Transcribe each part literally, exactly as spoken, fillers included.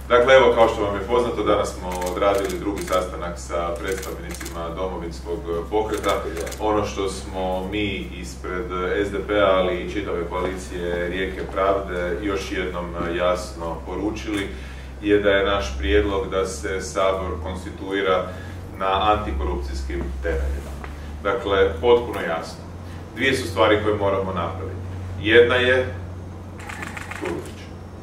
Dakle, evo, kao što vam je poznato, danas smo odradili drugi sastanak sa predstavnicima domovinskog pokreta. Ono što smo mi ispred S D P-a, ali i čitave koalicije Rijeke pravde još jednom jasno poručili je da je naš prijedlog da se Sabor konstituira na antikorupcijskim temeljima. Dakle, potpuno jasno. Dvije su stvari koje moramo napraviti. Jedna je Turudić.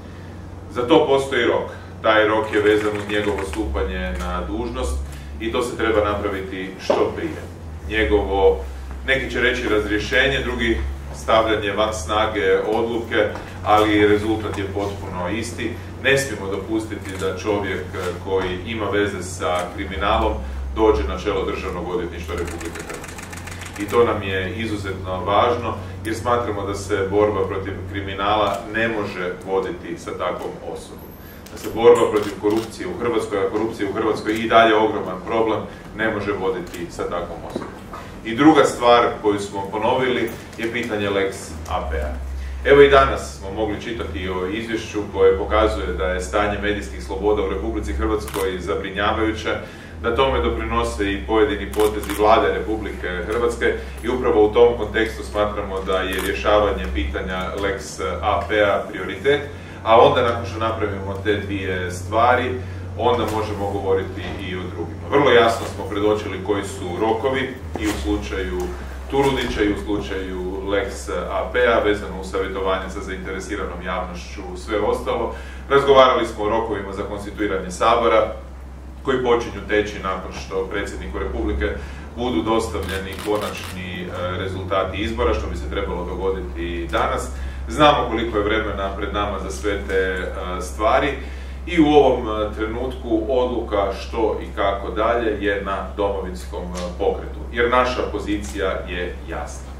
Za to postoji rok. Taj rok je vezan uz njegovo stupanje na dužnost i to se treba napraviti što prije. Njegovo, neki će reći razrješenje, drugi stavljanje van snage odluke, ali rezultat je potpuno isti. Ne smijemo dopustiti da čovjek koji ima veze sa kriminalom dođe na čelo Državnog odvjetništva Republike Hrvatske. I to nam je izuzetno važno jer smatramo da se borba protiv kriminala ne može voditi sa takvom osobom. Da se borba protiv korupcije u Hrvatskoj, a korupcija u Hrvatskoj i dalje ogroman problem, ne može voditi sa takvom osobom. I druga stvar koju smo ponovili je pitanje lex A P A. Evo i danas smo mogli čitati o izvješću koje pokazuje da je stanje medijskih sloboda u Republici Hrvatskoj zabrinjavajuće, da tome doprinose i pojedini potezi Vlade Republike Hrvatske i upravo u tom kontekstu smatramo da je rješavanje pitanja lex A P A prioritet, a onda nakon što napravimo te dvije stvari, onda možemo govoriti i o drugima. Vrlo jasno smo predočili koji su rokovi i u slučaju Turudića i u slučaju lex A P A vezano u savjetovanje sa zainteresiranom javnošću i sve ostalo. Razgovarali smo o rokovima za konstituiranje Sabora koji počinju teći nakon što predsjedniku Republike budu dostavljeni konačni rezultati izbora, što bi se trebalo dogoditi danas. Znamo koliko je vremena pred nama za sve te stvari i u ovom trenutku odluka što i kako dalje je na domovinskom pokretu, jer naša pozicija je jasna.